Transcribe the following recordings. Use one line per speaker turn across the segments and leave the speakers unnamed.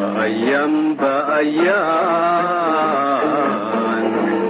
وأيام بأيام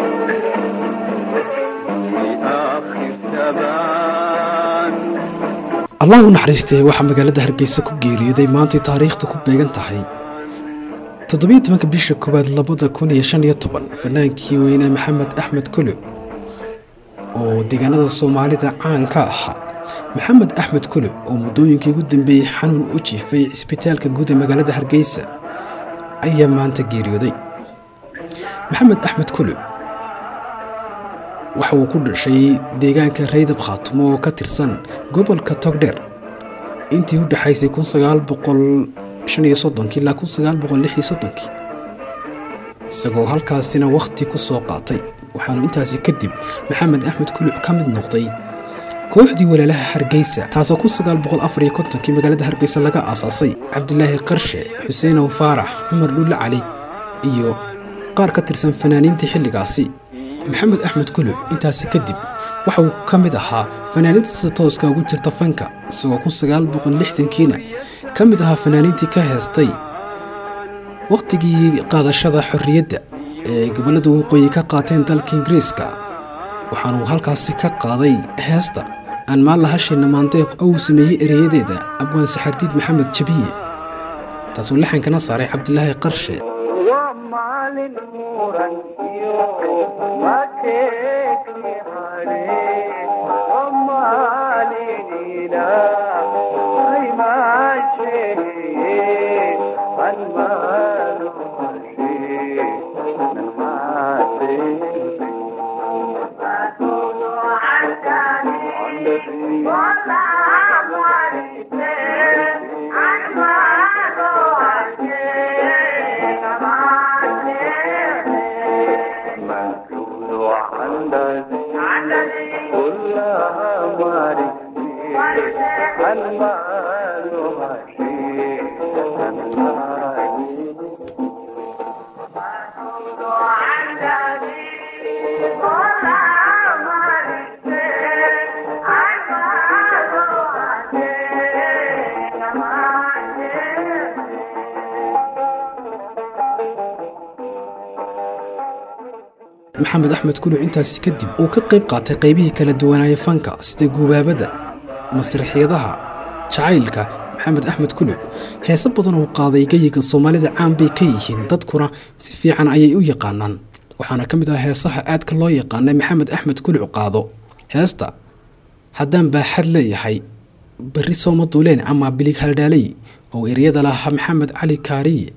في آخر تبان.
الله نحرسته waxa magaalada Hargeysa ku geeriyooday maanta taariikhdu ku beegan tahay 17 bisha koobaad 2015 fanaankii weyne Maxamed Axmed Kuluc oo deegaanada Soomaalida caan ka ahaa. Maxamed Axmed Kuluc oo muddooyinkii ugu dambeeyay xanuun u jiifay isbitaalka guud ee magaalada Hargeysa ayaa maanta geeriyooday. Maxamed Axmed Kuluc waxa uu ku dhashay deegaanka Reydab Khaatumo oo ka tirsan gobolka Togdheer intii u dhaxaysay 1935 ilaa 1936 isagoo halkaasina waqti ku soo qaatay. waxaanu intaasi kadib Maxamed Axmed Kuluc ka mid noqday kooxdii walaalaha Hargeysa taasoo 1954 magaalada Hargeysa laga aasaasay. Cabdilaahi Qarshe, Xuseen Faarax, Cumar Dhulle Cali iyo qaar ka tirsan fanaaniinta xilligaasi. Maxamed Axmed Kuluc intaasi kadib waxa uu ka mid ahaa fanaaniinta tooska ugu jirta fanka isagoo 1960kiina ka mid ahaa fanaaniintii ka heestay waqtigii qaadashada xorriyadda ee gobolada waqooyi ka qaateen dalka Ingiriiska. waxaanu halkaasi ka qaaday heesta aan maal lahashina maandeeq oo sameeyay ereyadeeda abwaan saxardiid Maxamed Jabiye taasoo laxankana saaray Cabdilaahi Qarshe. Maxamed Axmed Kuluc intaasi kadib uu ka qayb qaatay qaybihii kala duwanaaye fanka sida guubaabada, masraxiyadaha, jacaylka. Maxamed Axmed Kuluc heeso badan oo qaaday gayiga Soomaalida caan bay ka yihiin dadkuna si fiican ayay u yaqaanaan. waxaana ka mid ah heesaha aadka loo yaqaanay Maxamed Axmed Kuluc qaado heesta haddaan baaxad leeyahay, bari sooma duuleen ama bilig haldaalay oo ereyada lahaa Maxamed Cali Kaariye.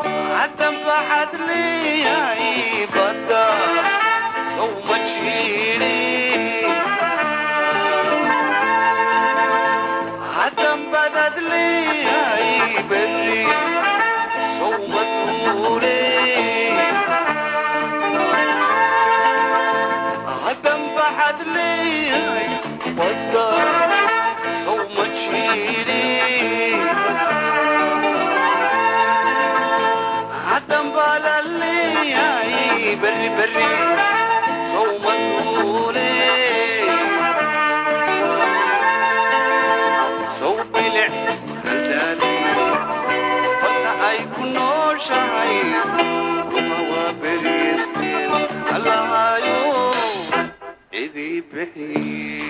بري بري صومتولي صوب لع رجالي ولا يكونوا شاي وما بريستي الله يوم إذي بحي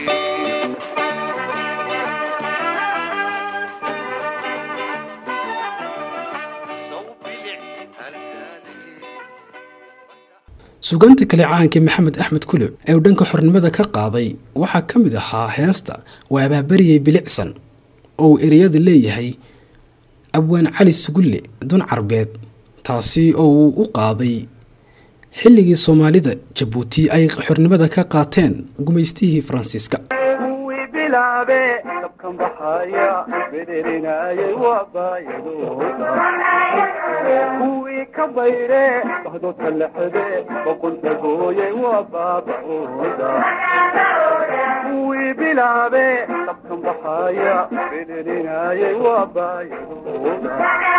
suugaanta kale caanka Maxamed Axmed Kuluc ee uu dhanka xornimada ka qaaday waxa ka mid ahaa heesta waa bariyay bilicsan oo ereyada leeyahay abwaan Cali Sugulle dun Carbeed taasi oo uu u qaaday xilligii Soomaalida Jabuuti ay xornimada ka qaateen gumaystihii Faransiiska.
كبيرة بهدو تلحدة وقلت قوي وبابعودا وبلعبة تبكم ضحايا بلناي وبايعودا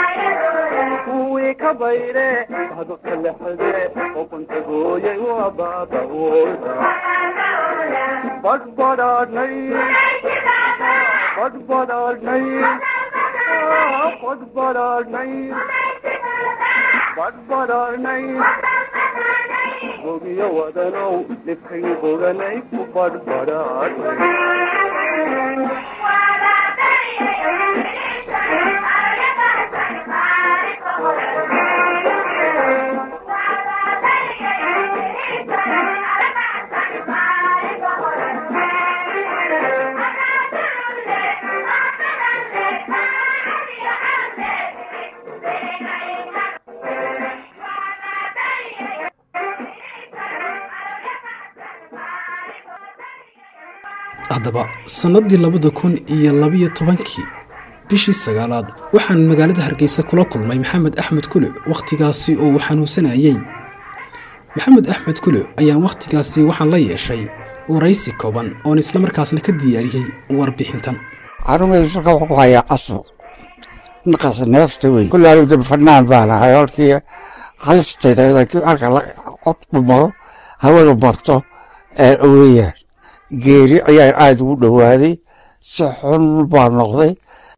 وكبيرة بهدو تلحدة وقلت قوي وبابعودا بدبراني بدبراني بدبراني badhbadhaanay bogiyo wadanow dhibkay boganay ku badhbadhaanay
haddaba sanadii 2012 bishii 9aad waxaan magaalada Hargeysa kula kulmay Maxamed Axmed Kuluc waqtigaasi oo uu xanuunsanayay. Maxamed Axmed Kuluc ayaa waqtigaasi waxaan la yeeshay waraysi kooban oo isla markaasna ka diyaariyay warbixintan.
Carumayso ka wax haya aso naqas neefta way kullu dib fanaan baan hayalkii halisteeda halka la qodbu maro hawada barto weeya geeri ayaa aad u dhawaaday si xun baan noqday.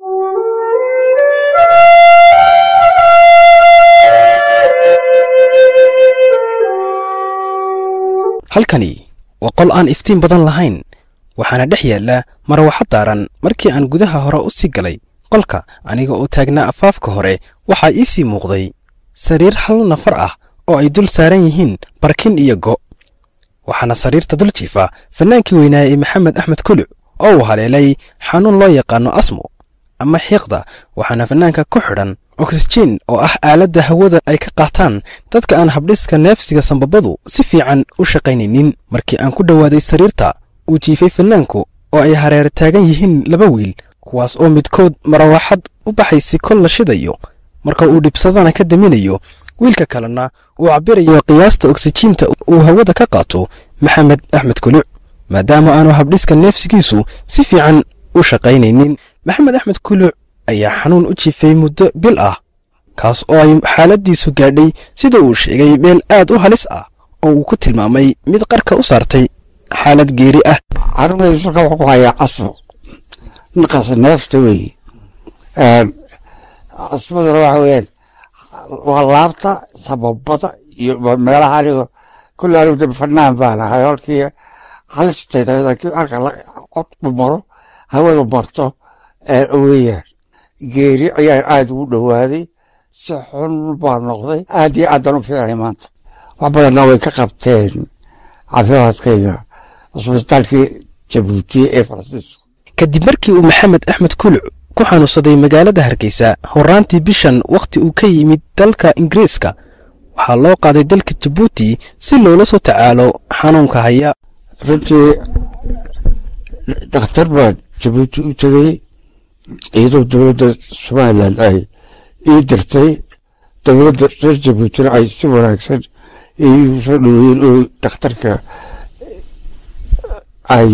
halkani waa qol aan iftiin badan lahayn waxaana dhex yaala marwaxad daaran. markii aan gudaha hore u sii galay qolka aniga oo taagnaa afaafka hore waxaa ii sii muuqday sariir hal nafar ah oo ay dul saaran yihiin barkin iyo go. waxaana sariirta dul jiifa fanaankii weynaa ee Maxamed Axmed Kuluc oo uu haleelay xanuun loo yaqaano asmo ama xiiqda. waxaana fanaanka ku xidhan oxygen oo ah aaladda hawada ay ka qaataan dadka aan habdhiska neefsiga sanbabadu si fiican u shaqaynaynin. markii aan ku dhawaaday sariirta uu jiifay fanaanku oo ay hareer taagan yihiin laba wiil kuwaas oo midkood marwaxad u baxaysi kol la shidayo marka uu dhibsadana ka daminayo wiilka kalena uu cabirayo qiyaasta oxygen-ta uu hawada ka qaato Maxamed Axmed Kuluc maadaama aanu habdhiska neefsigiisu si fiican u shaqaynaynin. Maxamed Axmed Kuluc ayaa xanuun u jiifay muddo bil ah kaas oo ay xaaladiisu gaadhay sida uu sheegay meel aad u halis ah oo uu ku tilmaamay mid qarka u saartay xaalad geeri ah.
Carumayso ka wax haya aso naqas neefta way asmada waxa weeyaan waa laabta sababada iyo meelaha ariga kullu dib fanaan baan hayalkii halisteeda halka la qodbu maro hawada barto weeya geeri ayaa aad u dhawaaday si xun baan noqday. aad iyo aad u fiican maanta wax badan way ka qabteen caafimaadkayga isbitaalkii Jabuuti ee Faransiiska.
kadib markii uu Maxamed Axmed Kuluc ku xanuunsaday magaalada Hargeysa horaantii bishan waqti uu ka yimid dalka Ingiriiska waxaa loo qaaday dalka Jabuuti si loola soo tacaalo xanuunka haya.
runtii dhakhtar baa Jabuuti u tagay iyadoo dowladda Soomaaliland ay ii dirtay dowladda reer Jabuuti ay si wanaagsan iigu soo dhaweeyeen oo dhakhtarka ay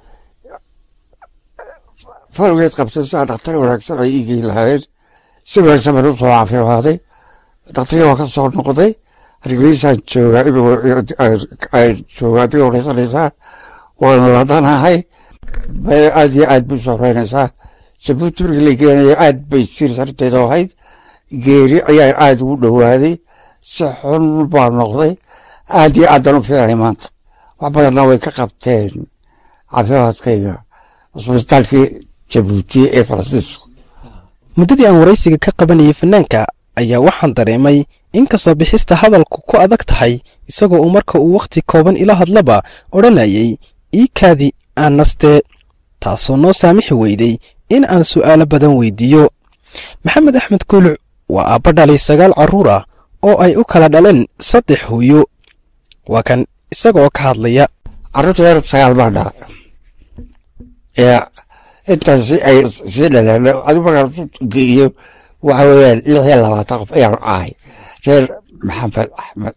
fargeed qabtay si dhakhtar wanaagsan ay ii geyn lahaayeen si wanaagsan baan u soo caafimaaday. dhakhtarkii waa ka soo noqday Hargeysaan joogaa adiga wareysanaysaa waana ladanahay aad iyo aad buu soo reynaysaa. Jabuuti markii la geenayo aad bay sirsarteeda ahayd geeri ayaa aad u dhawaaday si xun baan noqday. aad iyo aad u fiican maanta wax badan way ka qabteen caafimaadkayga isbitaalkii Jabuuti ee Faransiiska.
muddadii aan waraysiga ka qabanayay fanaanka ayaa waxaan dareemay in ka soo bixista hadalku ku adag tahay isagoo uu marka uu waqti kooban ila hadlaba odhanayay iikaadi aan naste taasoo noo saamixi weyday in aan su'aalo badan weydiiyo. Maxamed Axmed Kuluc waa aabba dhalay 9 carruur ah oo ay u kala dhaleen 3 hooyo. waa kan isagoo ka hadlaya.
carruurta 9 baan dhalay intaasi ay sii dhaleen adigu markaan geeyo waxa weeyaan 26 qof ayaan ahay reer Maxamed Axmed.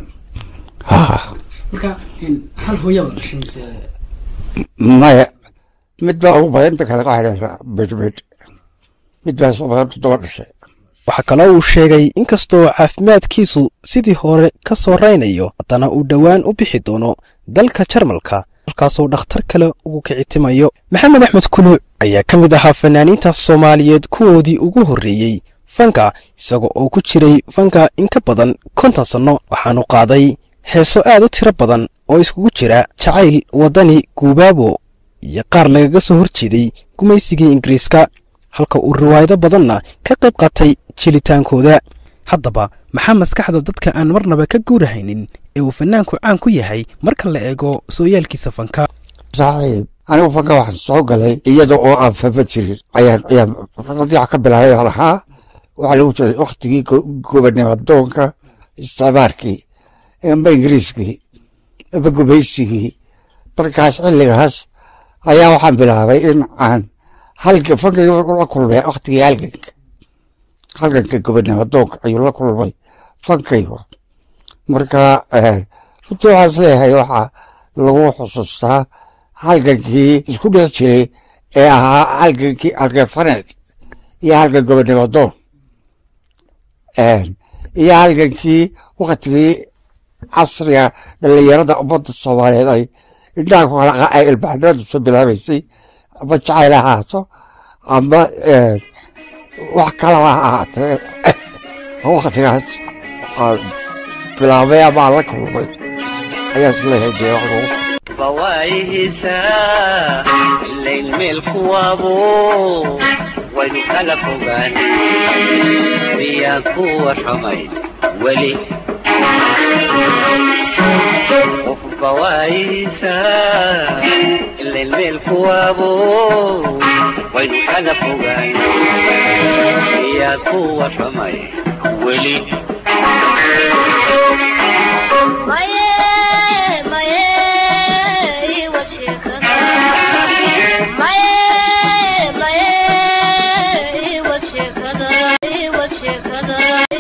marka hal hooyo wada dhashay
maya mid baa ugu badan kala qaadaysa bedbed mid baa soo badan 7 dhashay.
waxa kale uu sheegay in kastoo caafimaadkiisu sidii hore ka soo reynayo haddana uu dhawaan u bixi doono dalka Jarmalka halkaasoo dhakhtar kale ugu kicitimayo. Maxamed Axmed Kuluc ayaa ka mid ahaa fanaaniinta Soomaaliyeed kuwoodii ugu horreeyay fanka isagoo oo ku jiray fanka in ka badan 50 sano waxaanu qaaday heeso aad u tiro badan oo iskugu jira jacayl wadani guubaabo iyo qaar lagaga soo horjeeday gumaysigii Ingiriiska halka uu riwaayado badanna ka qayb qaatay jilitaankooda haddaba maxaa maskaxda dadka aan marnaba ka guurahaynin ee uu fanaanku caan ku yahay marka la eego sooyaalkiisa fanka
صحيح أنا فكر واحد صعود علي يدعو أو فبتشري أيام رضيع قبل عليه رحى وعلى وجه أختي جوبني بدونك استعماركي إن بإنجليزكي بجوبيسكي بركاس اللي هس أيام وحن بلعبي إن عن هلك فكر كل بي أختي هلك جوبني بدونك أيوة كل بي فكيوا مركا شو عزلها يوحى لو خصوصا halgankii isku dhex jiray ee ahaa halgankii halgafaneed iyo halgan gobonnimadoon iyo halgankii waktigii casriga dhallinyarada ummadda soomaaliyeed ay indhaha ku kala ay ilbaxnimadu soo bilaabaysay ama jacayl ha ahaato ama wax kalaba ha ahaatee waktigaas bilaabay ama la kulmay ayaa isleeyahay dee wax lagu
فوايهسا الليل ملك وابو ويخلق غني وياكو وحميد ولي فوايهسا الليل ملك وابو ويخلق غني وياكو وحميد ولي
What you